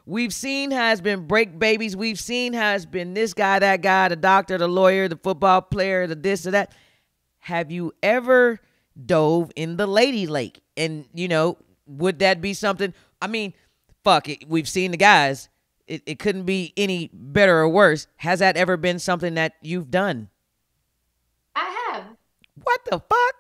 We've seen how it's been break babies. We've seen how it's been this guy, that guy, the doctor, the lawyer, the football player, the this or that. Have you ever dove in the lady lake? And, would that be something? I mean, fuck it. We've seen the guys. It couldn't be any better or worse. Has that ever been something that you've done? I have. What the fuck?